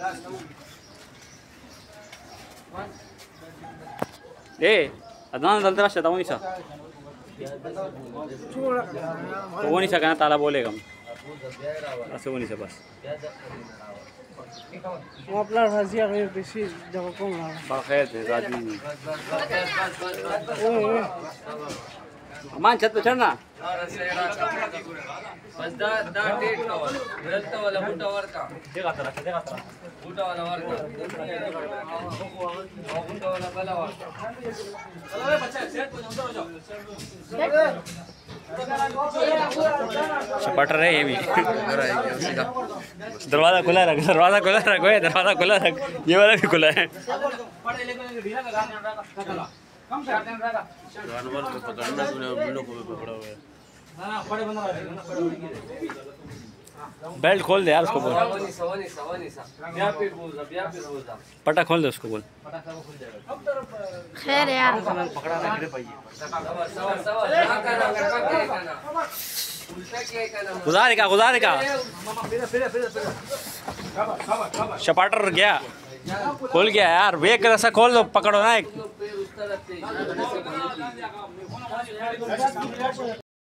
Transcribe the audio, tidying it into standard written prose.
ए अदनान दलदरा शता वो नहीं सा वो नहीं सका ताला बोलेगा ऐसे वो नहीं सा बस वो अपना राजिया गए बेसी जगह कौन रहा बखैर थे राजी अमान छत पे चढ़ना बस दा डेट का वाला मिलता वाला बूटा वर का देखा तेरा बूटा वाला वर का बूटा वाला गला वर का चलो बे बच्चा सेट हो जाओ चपट रहे ये भी दरवाजा खुला रख दरवाजा खुला रख दरवाजा खुला रख ये वाला भी खुला है जानवर को पकड़ना तूने बिल्लों को भी पकड़ा हुआ है। बेल्ट खोल दे यार उसको बोल पटा खोल दे उसको बोल खैर यार गुजार का शपाटर गया खोल गया यार वे कैसा खोल दो पकड़ो ना एक